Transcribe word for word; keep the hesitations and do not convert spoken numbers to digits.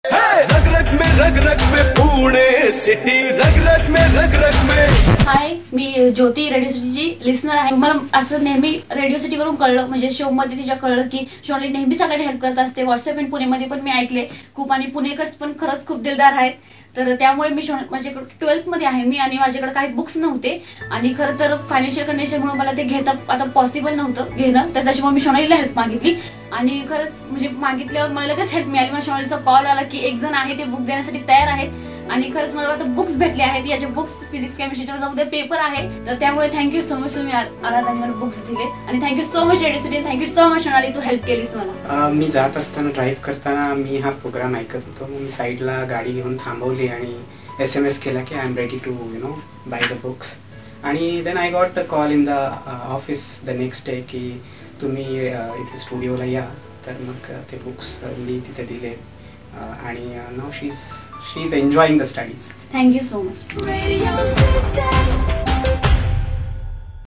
रग रग में रग रग में पुणे सिटी, रग रग में रग रग में. हाय, मी ज्योती रेडिओ सिटीची लिसनर आहे. मला असं नेहमी रेडिओ सिटीवरून कळलं, म्हणजे शो मध्ये तिच्या कळलं की सोनाली नेहमी सगळ्यांना हेल्प करत असते. व्हॉट्सअप इन पुणेमध्ये पण मी ऐकले खूप, आणि पुणेकर्स पण खरंच खूप दिलदार आहेत. तर त्यामुळे मी माझ्याकडे ट्वेल्थमध्ये आहे मी, आणि माझ्याकडे काही बुक्स नव्हते, आणि खरं तर फायनान्शियल कंडिशनमुळे मला ते घेता आता पॉसिबल नव्हतं घेणं. तर त्याच्यामुळे मी सोनालीला हेल्प मागितली, आणि खरंच म्हणजे मागितल्यावर मला लगेच हेल्प मिळाली. मला सोनालीचा कॉल आला की एक जण आहे ते बुक देण्यासाठी तयार आहेत, आणि खरंच मला आता बुक्स भेटले आहेत. याचे बुक्स फिजिक्स केमिस्ट्रीचे उद्या पेपर आहे, तर त्यामुळे थँक्यू सो मच तुम्ही आलात आणि मला बुक्स दिले. आणि thank you so much Radio City, thank you so much Sonali, तू हेल्प केलीस मला. मी जात असताना ड्राईव्ह करताना मी हा प्रोग्राम ऐकत होतो. मग मी साईडला गाडी घेऊन थांबवली आणि एस एम एस केला की I am ready to you know buy the books. आणि then I got the call in the office the next day की तुम्ही इथे स्टुडिओला या. तर मग ते बुक्स मी तिथे दिले, आणि नाव she is she is enjoying the studies. Thank you so much.